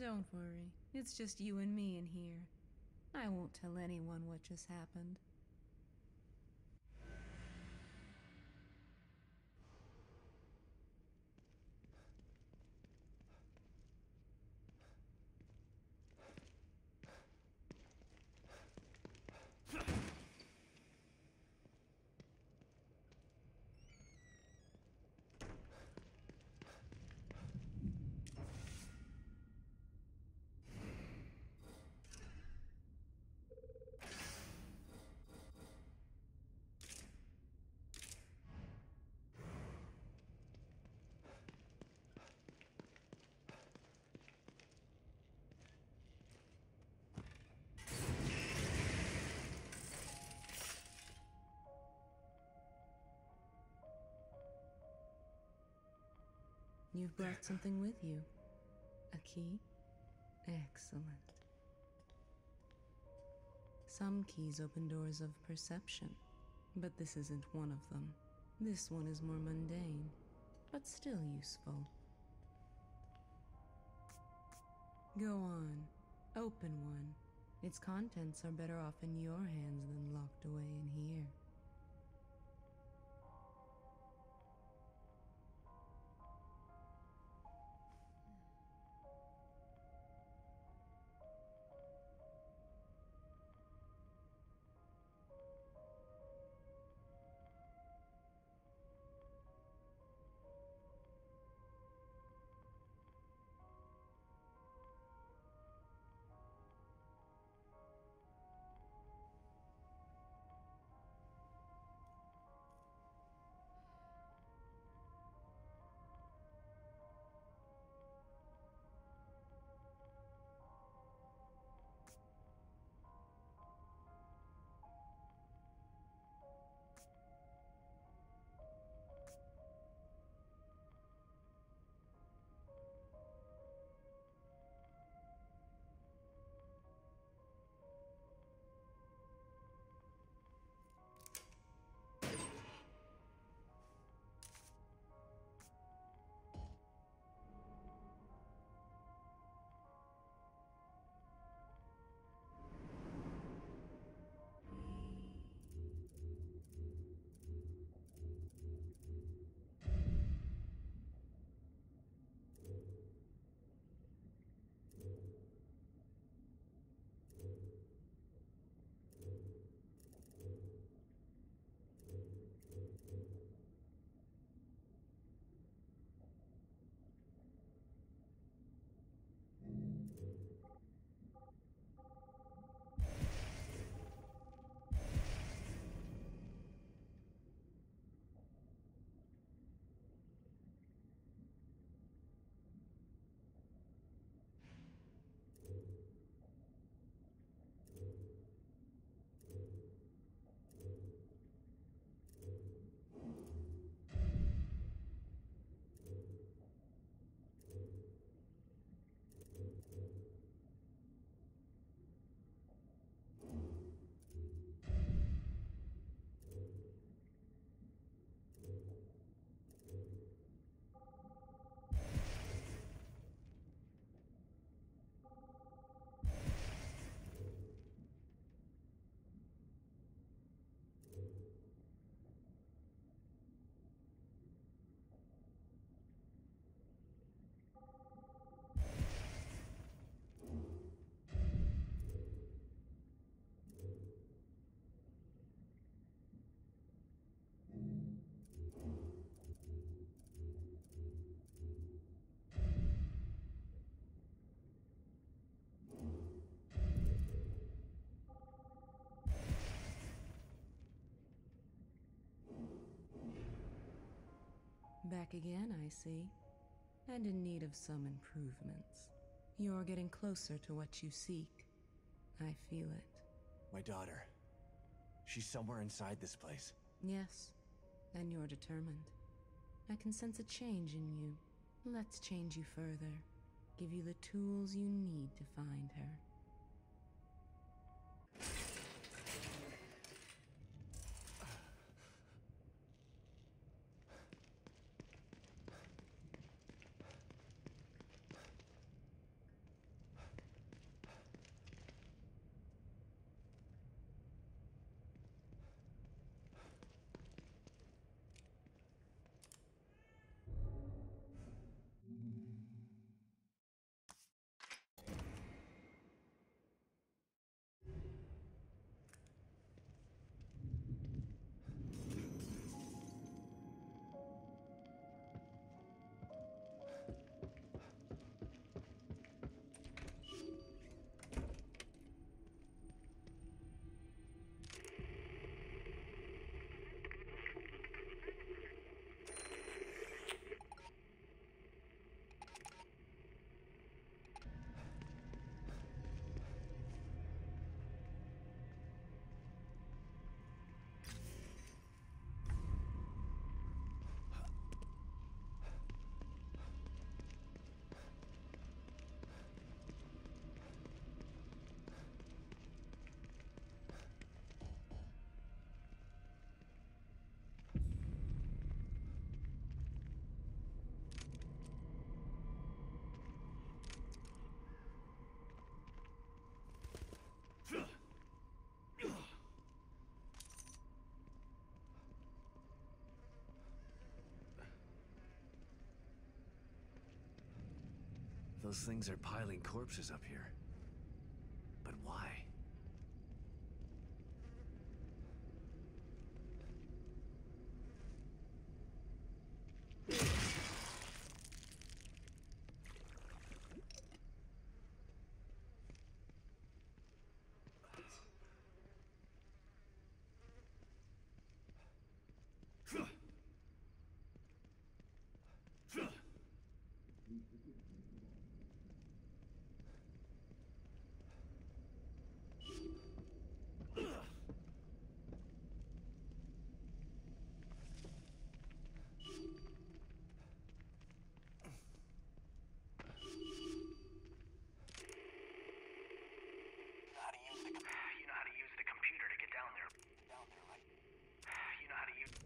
Don't worry. It's just you and me in here. I won't tell anyone what just happened. You've brought something with you. A key? Excellent. Some keys open doors of perception, but this isn't one of them. This one is more mundane, but still useful. Go on. Open one. Its contents are better off in your hands than locked away in here. Back again, I see. And in need of some improvements. You're getting closer to what you seek. I feel it. My daughter. She's somewhere inside this place. Yes, and you're determined. I can sense a change in you. Let's change you further. Give you the tools you need to find her. Those things are piling corpses up here. But why? You know how to use the computer to get down there. Right? You know how to use...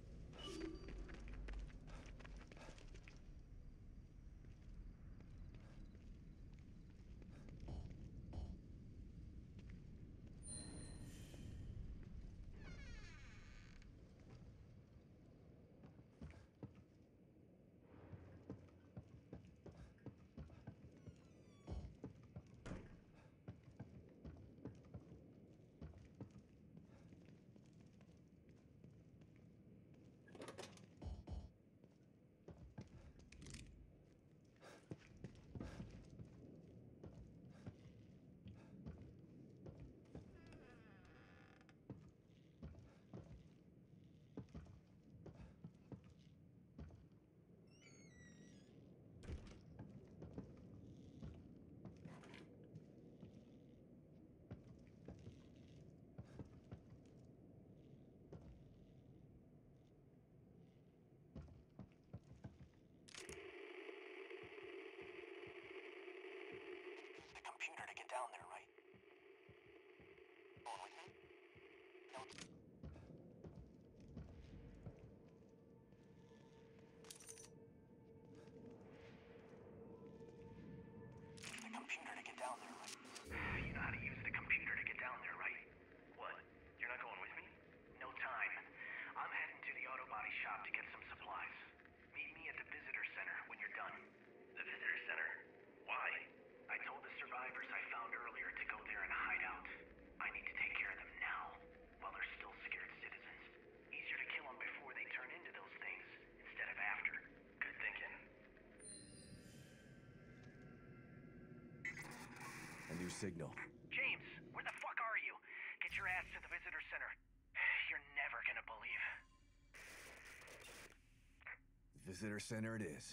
computer to get down there, right? Going with me? No. The computer to get down there, right? You know how to use the computer to get down there, right? What? You're not going with me? No time. I'm heading to the auto body shop to get some supplies. Meet me at the visitor center when you're done. The visitor center? Why? I told the survivors I found earlier to go there and hide out. I need to take care of them now, while they're still scared citizens. Easier to kill them before they turn into those things, instead of after. Good thinking. A new signal. James, where the fuck are you? Get your ass to the visitor center. You're never gonna believe. Visitor center it is.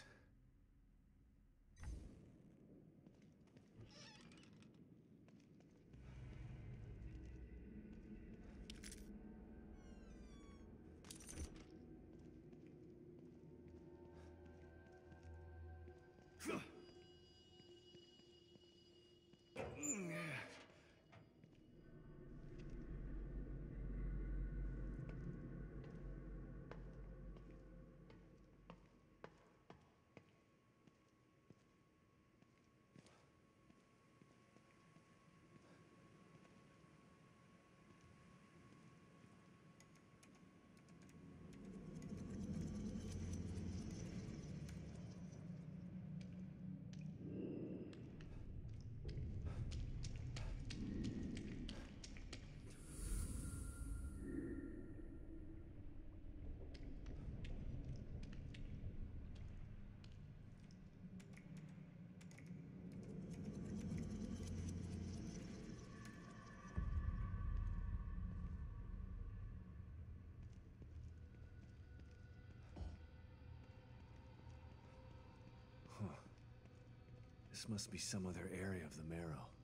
This must be some other area of the Marrow.